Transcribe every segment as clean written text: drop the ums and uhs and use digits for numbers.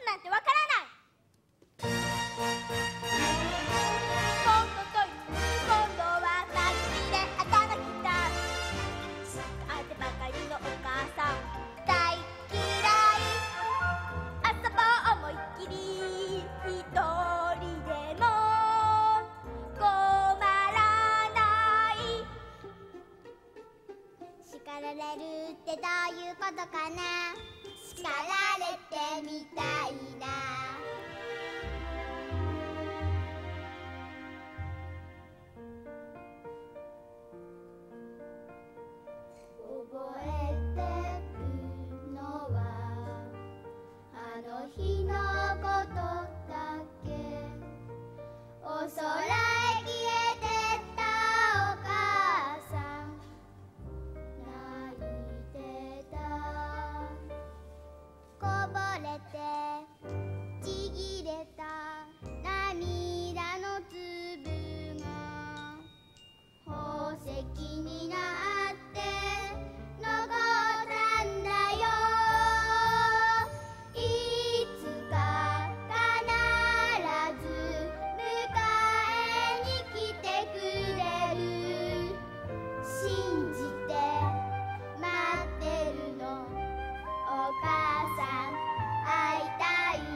なんてわからない。今度という今度は焚き火で頭きた。あてばかりのお母さん大嫌い。遊ぼう思いっきり一人でも困らない。叱られるってどういうことかな。叱られてみたいな。覚えてるのはあの日のことだけ。お空へ消えてったお母さん泣いてた。こぼれてちぎれた涙の粒が宝石になって残ったんだよ。いつか必ず迎えに来てくれる。信じて待ってるのお母さん会いたい。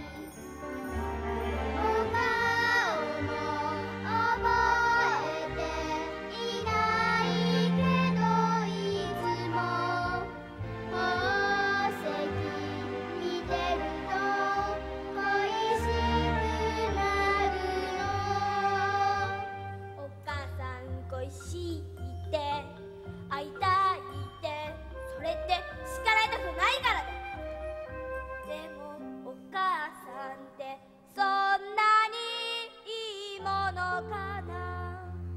お顔も覚えていないけどいつも宝石見てると恋しくなるの。お母さん恋しいって会いたいってそれって叱られたくないからだ。でもお母さんってそんなにいいものかな。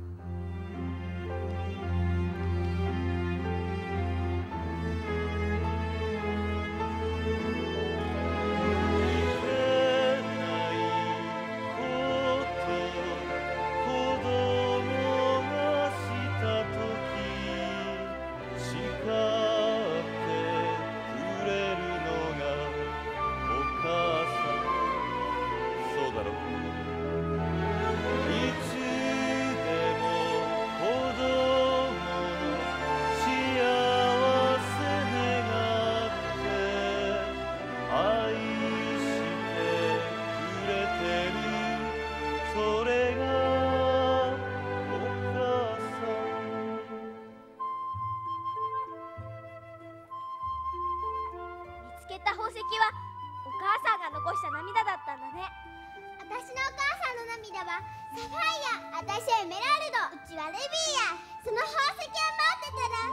見つけた宝石はお母さんが残した涙だったんだね。私のお母さんの涙はサファイア、私はエメラルド、うちはルビーや。その宝石を持ってたら